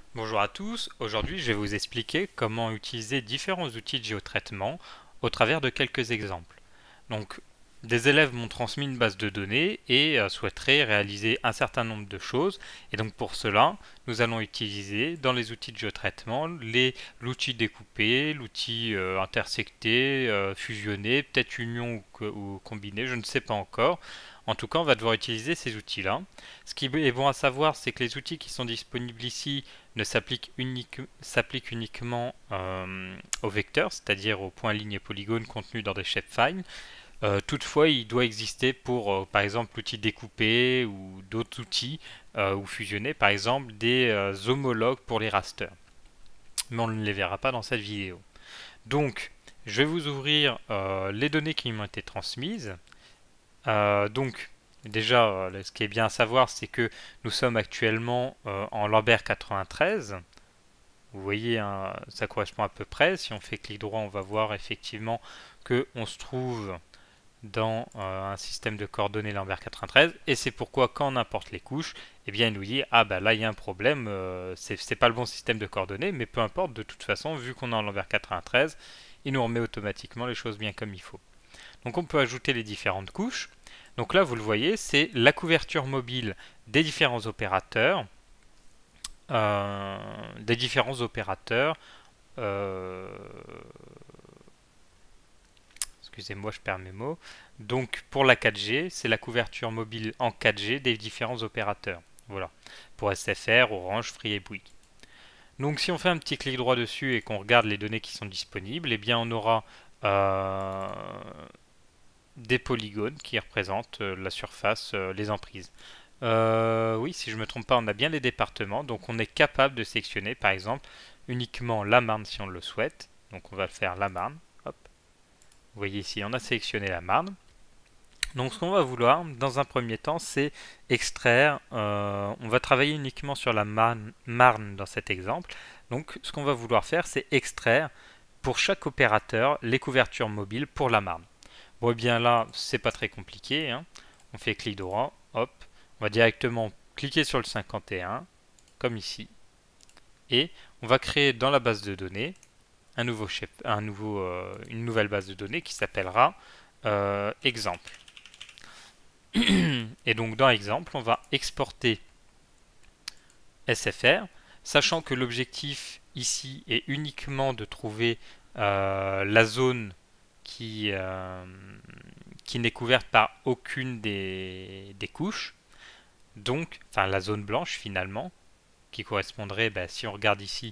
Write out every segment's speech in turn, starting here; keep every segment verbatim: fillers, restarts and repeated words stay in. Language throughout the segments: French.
Bonjour à tous, aujourd'hui je vais vous expliquer comment utiliser différents outils de géotraitement au travers de quelques exemples. Donc, des élèves m'ont transmis une base de données et euh, souhaiteraient réaliser un certain nombre de choses. Et donc pour cela, nous allons utiliser dans les outils de géotraitement les- l'outil découpé, l'outil euh, intersecté, euh, fusionné, peut-être union ou, co- ou combiné, je ne sais pas encore. En tout cas, on va devoir utiliser ces outils-là. Ce qui est bon à savoir, c'est que les outils qui sont disponibles ici ne s'appliquent unique- s'appliquent uniquement euh, aux vecteurs, c'est-à-dire aux points, lignes et polygones contenus dans des shapefiles. Euh, toutefois, il doit exister pour, euh, par exemple, l'outil découpé ou d'autres outils euh, ou fusionner, par exemple, des euh, homologues pour les rasters. Mais on ne les verra pas dans cette vidéo. Donc, je vais vous ouvrir euh, les données qui m'ont été transmises. Euh, donc, déjà, euh, ce qui est bien à savoir, c'est que nous sommes actuellement euh, en Lambert quatre-vingt-treize. Vous voyez, hein, ça correspond à peu près. Si on fait clic droit, on va voir effectivement que on se trouve dans euh, un système de coordonnées Lambert quatre-vingt-treize, et c'est pourquoi quand on importe les couches, eh bien il nous dit ah bah là il y a un problème, euh, c'est c'est pas le bon système de coordonnées, mais peu importe, de toute façon vu qu'on est en Lambert quatre-vingt-treize, il nous remet automatiquement les choses bien comme il faut. Donc on peut ajouter les différentes couches. Donc là vous le voyez, c'est la couverture mobile des différents opérateurs, euh, des différents opérateurs. euh, Excusez-moi, je perds mes mots. Donc pour la quatre G, c'est la couverture mobile en quatre G des différents opérateurs. Voilà. Pour S F R, Orange, Free et Bouygues. Donc si on fait un petit clic droit dessus et qu'on regarde les données qui sont disponibles, eh bien on aura euh, des polygones qui représentent euh, la surface, euh, les emprises. Euh, oui, si je ne me trompe pas, on a bien les départements, donc on est capable de sélectionner par exemple uniquement la Marne si on le souhaite. Donc on va faire la Marne. Hop. Vous voyez ici, on a sélectionné la Marne. Donc ce qu'on va vouloir dans un premier temps, c'est extraire, euh, on va travailler uniquement sur la Marne, Marne dans cet exemple. Donc ce qu'on va vouloir faire, c'est extraire pour chaque opérateur les couvertures mobiles pour la Marne. Bon, et bien là, c'est pas très compliqué, hein. On fait clic droit, hop, on va directement cliquer sur le cinquante et un, comme ici, et on va créer dans la base de données un nouveau chef, un nouveau, euh, une nouvelle base de données qui s'appellera euh, exemple. Et donc dans exemple, on va exporter S F R, sachant que l'objectif ici est uniquement de trouver euh, la zone qui, euh, qui n'est couverte par aucune des, des couches, donc, enfin la zone blanche finalement, qui correspondrait, bah, si on regarde ici,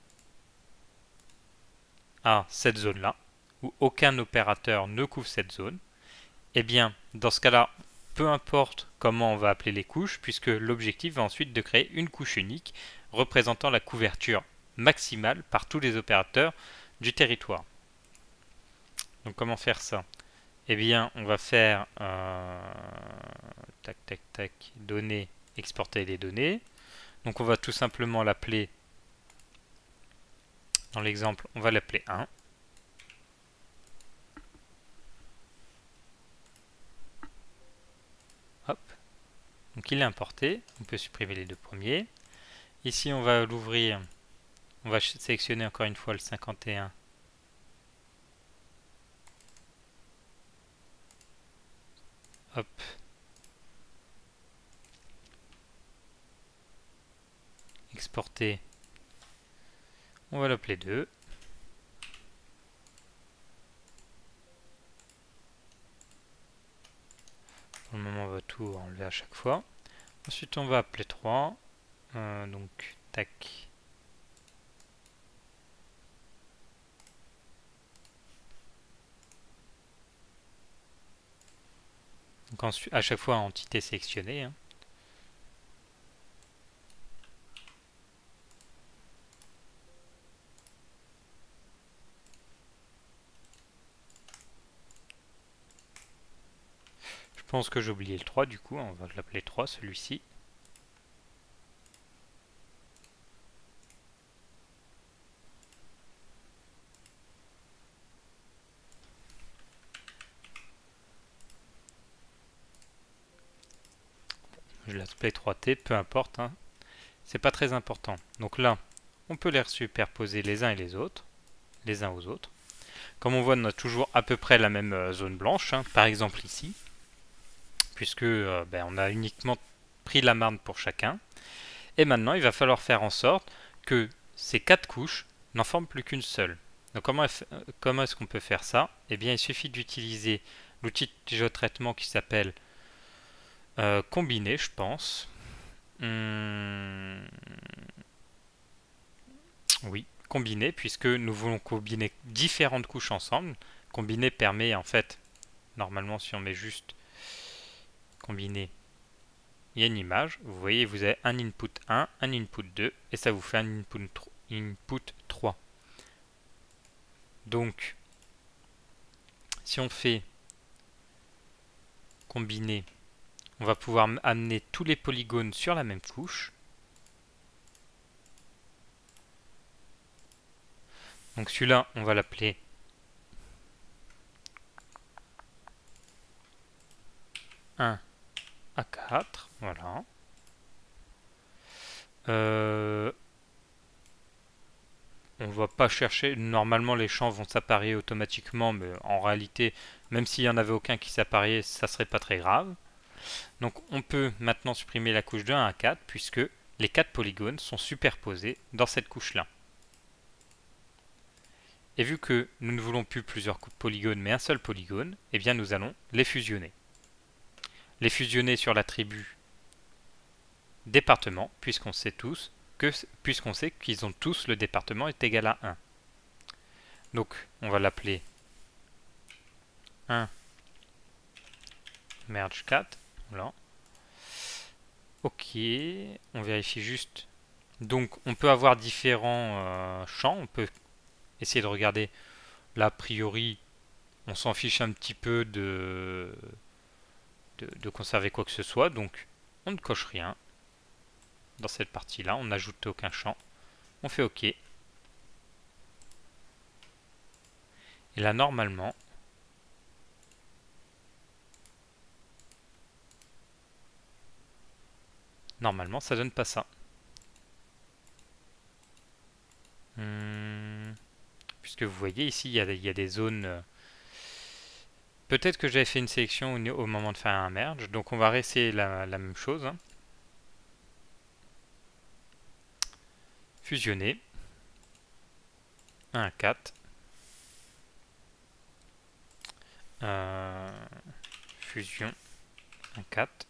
à cette zone-là, où aucun opérateur ne couvre cette zone. Eh bien, dans ce cas-là, peu importe comment on va appeler les couches, puisque l'objectif va ensuite de créer une couche unique représentant la couverture maximale par tous les opérateurs du territoire. Donc comment faire ça? Eh bien, on va faire euh, tac tac tac données, exporter les données. Donc on va tout simplement l'appeler, dans l'exemple, on va l'appeler un. Hop. Donc il est importé, on peut supprimer les deux premiers. Ici on va l'ouvrir, on va sélectionner encore une fois le cinquante et un. Hop, exporter, on va l'appeler deux. Pour le moment on va tout enlever à chaque fois. Ensuite on va appeler trois. Euh, donc tac. Donc ensuite, à chaque fois entité sélectionnée, hein. Je pense que j'ai oublié le trois du coup, on va l'appeler trois celui-ci. Je l'appelle trois T, peu importe, hein. c'est pas très important. Donc là, on peut les superposer les uns et les autres, les uns aux autres. Comme on voit, on a toujours à peu près la même euh, zone blanche, hein, par exemple ici, puisque euh, ben, on a uniquement pris la marne pour chacun. Et maintenant, il va falloir faire en sorte que ces quatre couches n'en forment plus qu'une seule. Donc comment, comment est-ce qu'on peut faire ça? Eh bien, il suffit d'utiliser l'outil de géotraitement qui s'appelle euh, combiner, je pense. Hum, oui, combiner, puisque nous voulons combiner différentes couches ensemble. Combiner permet en fait, normalement si on met juste combiner, il y a une image. Vous voyez, vous avez un input un, un input deux, et ça vous fait un input trois. Donc, si on fait combiner, on va pouvoir amener tous les polygones sur la même couche. Donc celui-là, on va l'appeler un à quatre. Voilà. Euh, on va pas chercher. Normalement, les champs vont s'apparier automatiquement, mais en réalité, même s'il n'y en avait aucun qui s'appariait, ça serait pas très grave. Donc on peut maintenant supprimer la couche de un à quatre, puisque les quatre polygones sont superposés dans cette couche-là. Et vu que nous ne voulons plus plusieurs polygones, mais un seul polygone, eh bien nous allons les fusionner. Les fusionner sur l'attribut département, puisqu'on sait tous que puisqu'on sait qu'ils ont tous le département est égal à un. Donc on va l'appeler un merge quatre. Voilà. Ok, on vérifie juste. Donc on peut avoir différents euh, champs, on peut essayer de regarder. Là, a priori, on s'en fiche un petit peu de, de, de conserver quoi que ce soit, donc on ne coche rien. Dans cette partie-là, on n'ajoute aucun champ. On fait OK. Et là, normalement, normalement, ça donne pas ça. Hum, puisque vous voyez ici, il y a, il y a des zones. Euh, peut-être que j'avais fait une sélection au, au moment de faire un merge, donc on va réessayer la, la même chose. Hein. Fusionner. un à quatre. Euh, fusion. un à quatre.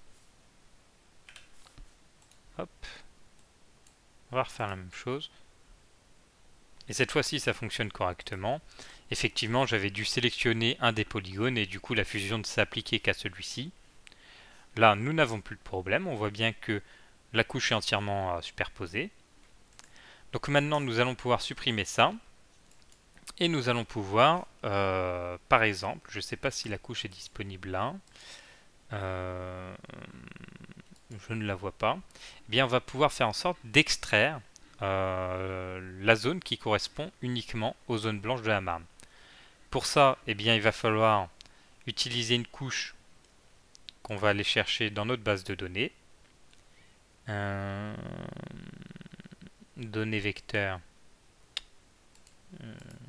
Hop. On va refaire la même chose. Et cette fois-ci, ça fonctionne correctement. Effectivement, j'avais dû sélectionner un des polygones et du coup, la fusion ne s'appliquait qu'à celui-ci. Là, nous n'avons plus de problème. On voit bien que la couche est entièrement superposée. Donc maintenant, nous allons pouvoir supprimer ça. Et nous allons pouvoir, euh, par exemple, je ne sais pas si la couche est disponible là. Euh, je ne la vois pas. Eh bien, on va pouvoir faire en sorte d'extraire euh, la zone qui correspond uniquement aux zones blanches de la marne. Pour ça, eh bien, il va falloir utiliser une couche qu'on va aller chercher dans notre base de données. Euh, données vecteurs. Euh,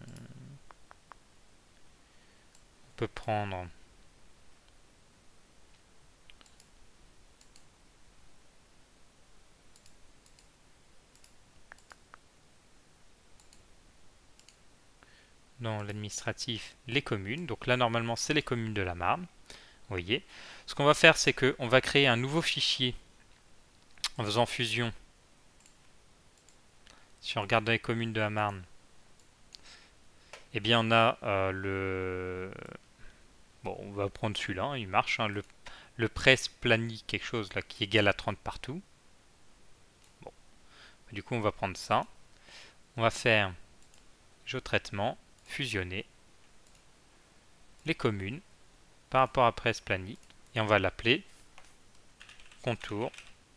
on peut prendre dans l'administratif les communes. Donc là, normalement, c'est les communes de la Marne. Vous voyez. Ce qu'on va faire, c'est qu'on va créer un nouveau fichier en faisant fusion. Si on regarde dans les communes de la Marne, eh bien, on a euh, le... Bon, on va prendre celui-là, hein, il marche. Hein, le, le presse plani quelque chose là qui est égal à trente partout. Bon. Du coup, on va prendre ça. On va faire géotraitement, fusionner les communes par rapport à presse plani et on va l'appeler contour.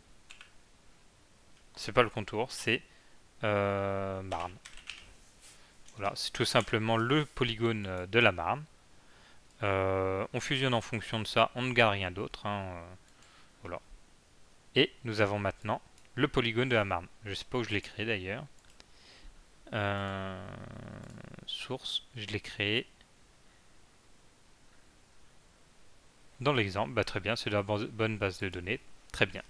C'est pas le contour, c'est euh, Marne. Voilà, c'est tout simplement le polygone de la Marne. Euh, on fusionne en fonction de ça, on ne garde rien d'autre. Hein, euh, voilà. Et nous avons maintenant le polygone de la marne. Je sais pas où je l'ai créé d'ailleurs. Euh, source, je l'ai créé dans l'exemple. Bah, très bien, c'est la bonne base de données. Très bien.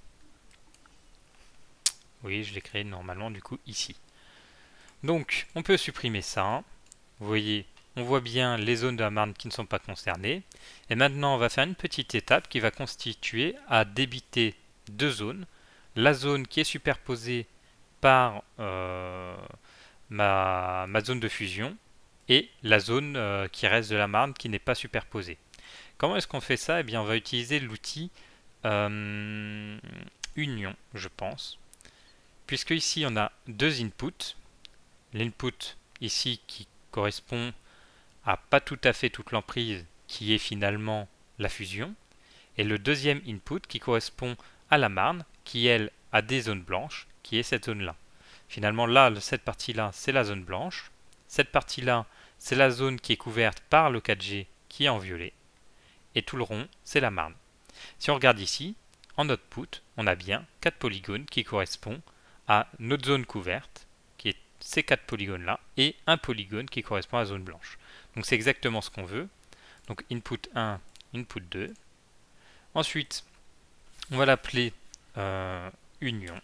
Oui, je l'ai créé normalement du coup ici. Donc, on peut supprimer ça. Vous voyez, on voit bien les zones de la marne qui ne sont pas concernées. Et maintenant, on va faire une petite étape qui va constituer à débiter deux zones. La zone qui est superposée par euh, ma, ma zone de fusion et la zone euh, qui reste de la marne qui n'est pas superposée. Comment est-ce qu'on fait ça? Eh bien, on va utiliser l'outil euh, union, je pense. Puisque ici, on a deux inputs. L'input ici qui correspond à pas tout à fait toute l'emprise qui est finalement la fusion. Et le deuxième input qui correspond à la marne qui, elle, a des zones blanches, qui est cette zone-là. Finalement, là, cette partie-là, c'est la zone blanche. Cette partie-là, c'est la zone qui est couverte par le quatre G qui est en violet. Et tout le rond, c'est la marne. Si on regarde ici, en output, on a bien quatre polygones qui correspondent à notre zone couverte, qui est ces quatre polygones-là, et un polygone qui correspond à la zone blanche. Donc c'est exactement ce qu'on veut. Donc input un, input deux. Ensuite, on va l'appeler euh, union.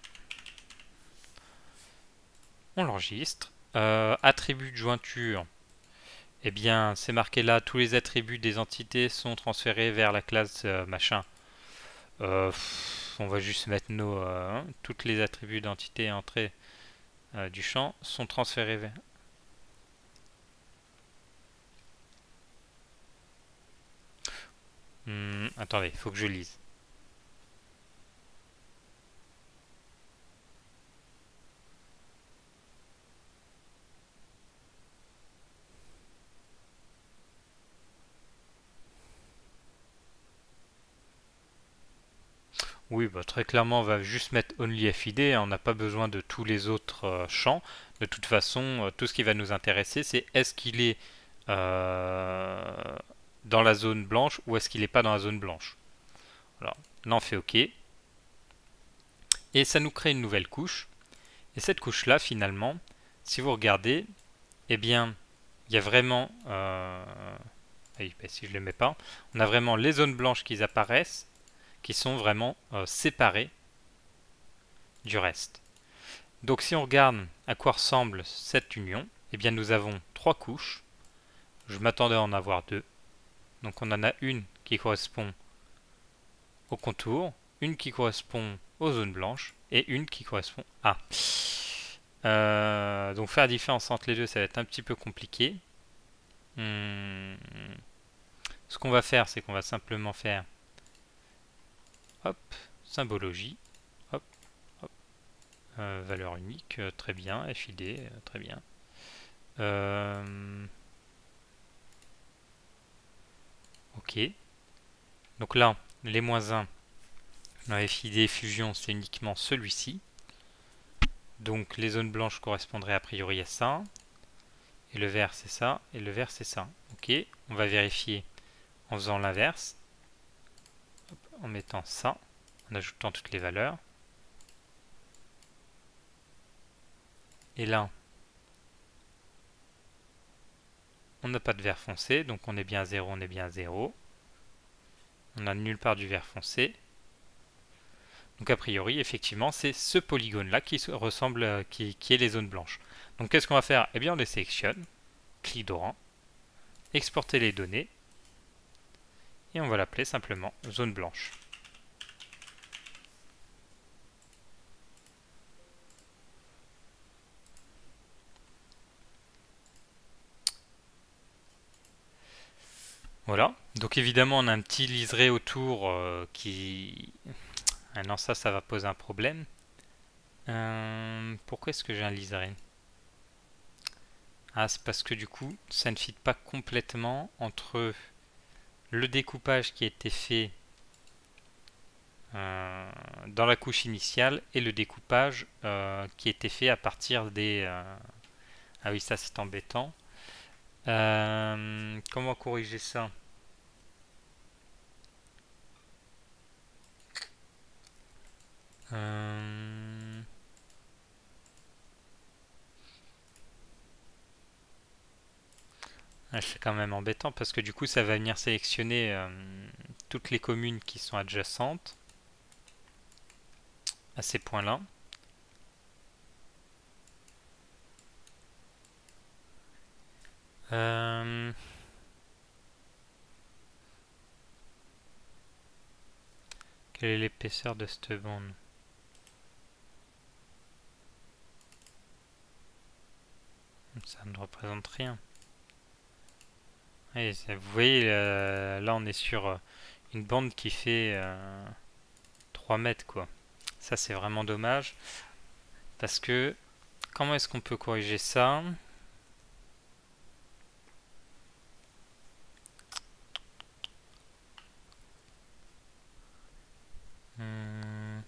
On l'enregistre. Euh, attribut de jointure. Eh bien, c'est marqué là, tous les attributs des entités sont transférés vers la classe euh, machin. Euh, pff, on va juste mettre nos... Euh, hein, toutes les attributs d'entités entrées euh, du champ sont transférés vers... Hmm, attendez, il faut que je lise. Oui, bah, très clairement, on va juste mettre onlyfid, hein, on n'a pas besoin de tous les autres euh, champs. De toute façon, euh, tout ce qui va nous intéresser, c'est est-ce qu'il est, euh, dans la zone blanche ou est-ce qu'il n'est pas dans la zone blanche. Alors, là, on fait OK. Et ça nous crée une nouvelle couche. Et cette couche-là, finalement, si vous regardez, eh bien, il y a vraiment... Euh, oui, bah, si je ne les mets pas, on a vraiment les zones blanches qui apparaissent, qui sont vraiment euh, séparées du reste. Donc si on regarde à quoi ressemble cette union, eh bien nous avons trois couches. Je m'attendais à en avoir deux. Donc on en a une qui correspond au contour, une qui correspond aux zones blanches et une qui correspond à. Euh, donc faire la différence entre les deux, ça va être un petit peu compliqué. Hmm. Ce qu'on va faire, c'est qu'on va simplement faire hop, symbologie, hop, hop, euh, valeur unique, euh, très bien, fid, euh, très bien. Euh, ok. Donc là, les moins un, dans fid fusion, c'est uniquement celui-ci. Donc les zones blanches correspondraient a priori à ça. Et le vert c'est ça, et le vert c'est ça. Ok, on va vérifier en faisant l'inverse. En mettant ça, en ajoutant toutes les valeurs. Et là, on n'a pas de vert foncé, donc on est bien à zéro, on est bien à zéro. On n'a nulle part du vert foncé. Donc a priori, effectivement, c'est ce polygone-là qui ressemble, qui, qui est les zones blanches. Donc qu'est-ce qu'on va faire? Eh bien, on les sélectionne, clic droit, exporter les données, et on va l'appeler simplement zone blanche. Voilà. Donc évidemment, on a un petit liseré autour euh, qui... Ah non, ça, ça va poser un problème. Euh, pourquoi est-ce que j'ai un liseré? Ah, c'est parce que du coup, ça ne fit pas complètement entre le découpage qui a été fait euh, dans la couche initiale et le découpage euh, qui a été fait à partir des... Euh... Ah oui, ça c'est embêtant. Euh, comment corriger ça? euh... Ouais, c'est quand même embêtant parce que du coup ça va venir sélectionner euh, toutes les communes qui sont adjacentes à ces points-là. Euh, Quelle est l'épaisseur de cette bande? Ça ne représente rien. Et vous voyez, euh, là on est sur euh, une bande qui fait euh, trois mètres quoi. Ça c'est vraiment dommage. Parce que comment est-ce qu'on peut corriger ça? Hmm.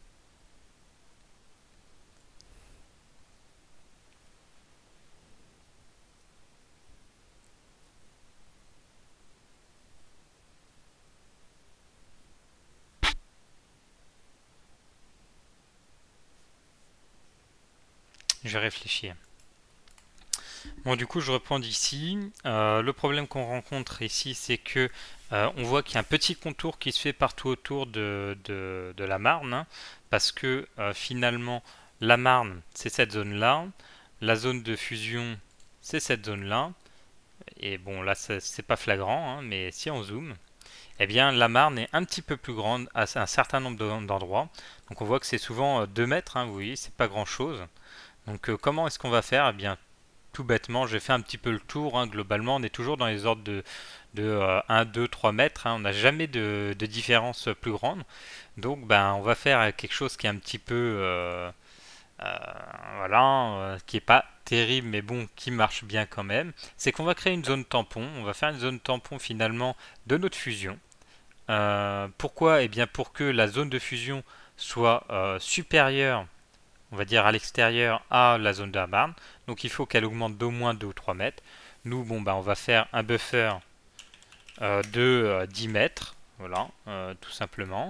Je vais réfléchir. Bon, du coup, je reprends d'ici. Euh, le problème qu'on rencontre ici, c'est que euh, on voit qu'il y a un petit contour qui se fait partout autour de, de, de la Marne, hein, parce que euh, finalement, la Marne, c'est cette zone-là. La zone de fusion, c'est cette zone-là. Et bon, là, c'est pas flagrant, hein, mais si on zoome, eh bien, la Marne est un petit peu plus grande à un certain nombre d'endroits. Donc, on voit que c'est souvent deux mètres, hein, vous voyez, c'est pas grand-chose. Donc, euh, comment est-ce qu'on va faire? Eh bien, tout bêtement, j'ai fait un petit peu le tour, hein, globalement, on est toujours dans les ordres de, de euh, un, deux, trois mètres, hein, on n'a jamais de, de différence plus grande. Donc ben, on va faire quelque chose qui est un petit peu, euh, euh, voilà, euh, qui est pas terrible, mais bon, qui marche bien quand même. C'est qu'on va créer une zone tampon, on va faire une zone tampon finalement de notre fusion. Euh, pourquoi? Eh bien pour que la zone de fusion soit euh, supérieure, on va dire à l'extérieur, à la zone de la barre. Donc il faut qu'elle augmente d'au moins deux ou trois mètres. Nous, bon, bah, on va faire un buffer euh, de euh, dix mètres. Voilà, euh, tout simplement.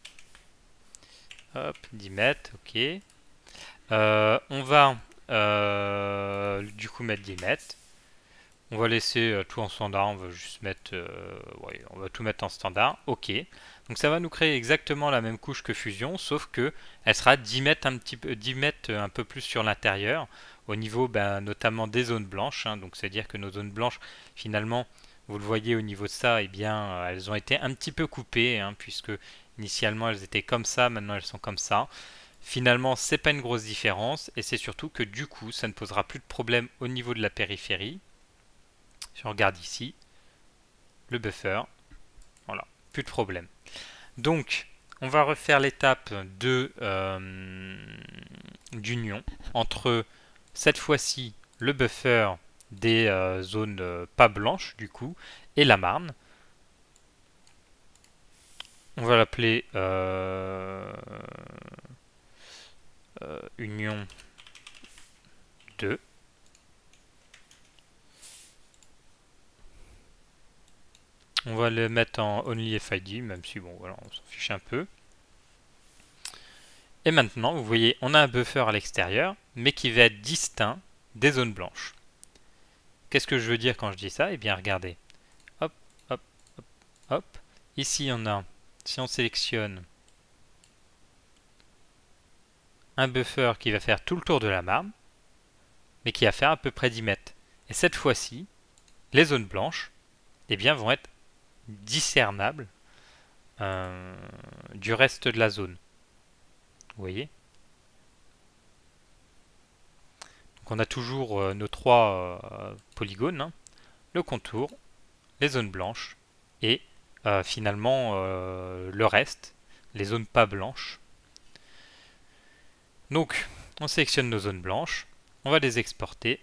Hop, dix mètres, ok. Euh, on va euh, du coup mettre dix mètres. On va laisser euh, tout en standard, on va juste mettre, euh, ouais, on va tout mettre en standard, ok. Donc ça va nous créer exactement la même couche que Fusion, sauf que elle sera dix mètres un petit peu, dix mètres un peu plus sur l'intérieur, au niveau ben, notamment des zones blanches. Hein. Donc c'est à dire que nos zones blanches, finalement, vous le voyez au niveau de ça, eh bien, euh, elles ont été un petit peu coupées, hein, puisque initialement elles étaient comme ça, maintenant elles sont comme ça. Finalement, c'est pas une grosse différence, et c'est surtout que du coup, ça ne posera plus de problème au niveau de la périphérie. Si on regarde ici, le buffer, voilà, plus de problème. Donc, on va refaire l'étape de euh, d'union entre cette fois-ci le buffer des euh, zones euh, pas blanches du coup et la Marne. On va l'appeler euh, euh, union deux. On va le mettre en only F I D, même si bon voilà, on s'en fiche un peu. Et maintenant, vous voyez, on a un buffer à l'extérieur, mais qui va être distinct des zones blanches. Qu'est-ce que je veux dire quand je dis ça? Eh bien, regardez. Hop, hop, hop, hop. Ici, on a, si on sélectionne un buffer qui va faire tout le tour de la Marne, mais qui va faire à peu près dix mètres. Et cette fois-ci, les zones blanches, eh bien, vont être discernables euh, du reste de la zone. Vous voyez? Donc on a toujours euh, nos trois euh, polygones, hein, le contour, les zones blanches et euh, finalement euh, le reste, les zones pas blanches. Donc on sélectionne nos zones blanches, on va les exporter.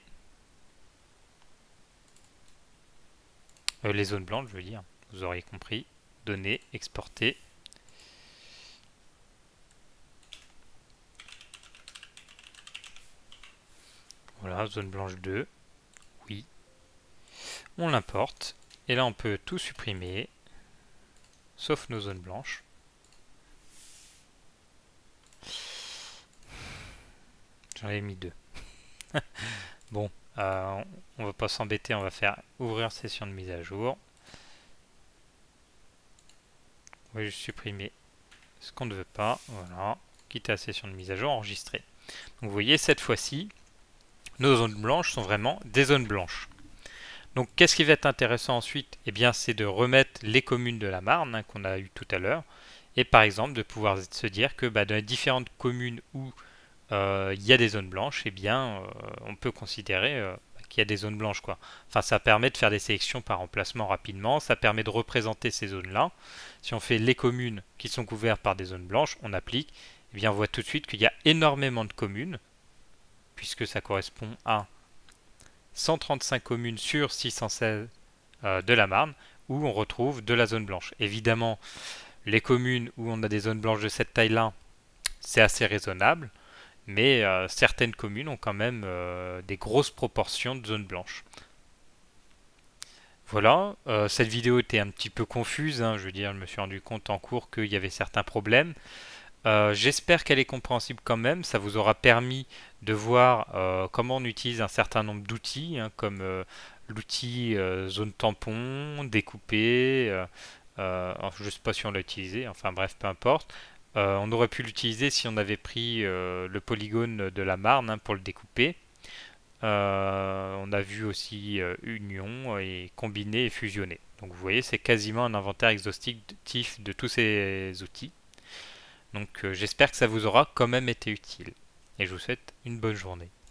Euh, les zones blanches, je veux dire, vous auriez compris. Données, exporter. Voilà, zone blanche deux. Oui. On l'importe. Et là, on peut tout supprimer, sauf nos zones blanches. J'en ai mis deux. Bon, Euh, on va pas s'embêter, on va faire ouvrir session de mise à jour. On va juste supprimer ce qu'on ne veut pas. Voilà. Quitter la session de mise à jour, enregistrer. Donc vous voyez, cette fois-ci, nos zones blanches sont vraiment des zones blanches. Donc qu'est-ce qui va être intéressant ensuite? Eh bien, c'est de remettre les communes de la Marne hein, qu'on a eu tout à l'heure. Et par exemple, de pouvoir se dire que bah, dans les différentes communes où euh, il y a des zones blanches, eh bien, euh, on peut considérer euh, qu'il y a des zones blanches, quoi. Enfin, ça permet de faire des sélections par emplacement rapidement, ça permet de représenter ces zones-là. Si on fait les communes qui sont couvertes par des zones blanches, on applique, eh bien, on voit tout de suite qu'il y a énormément de communes, puisque ça correspond à cent trente-cinq communes sur six cent seize euh, de la Marne, où on retrouve de la zone blanche. Évidemment, les communes où on a des zones blanches de cette taille-là, c'est assez raisonnable. Mais euh, certaines communes ont quand même euh, des grosses proportions de zones blanches. Voilà, euh, cette vidéo était un petit peu confuse, hein, je veux dire, je me suis rendu compte en cours qu'il y avait certains problèmes. Euh, J'espère qu'elle est compréhensible quand même, ça vous aura permis de voir euh, comment on utilise un certain nombre d'outils, hein, comme euh, l'outil euh, zone tampon, découpé, euh, euh, je ne sais pas si on l'a utilisé, enfin bref, peu importe. Euh, on aurait pu l'utiliser si on avait pris euh, le polygone de la Marne hein, pour le découper. Euh, on a vu aussi euh, union et combiner et fusionner. Donc vous voyez, c'est quasiment un inventaire exhaustif de tous ces outils. Donc euh, j'espère que ça vous aura quand même été utile. Et je vous souhaite une bonne journée.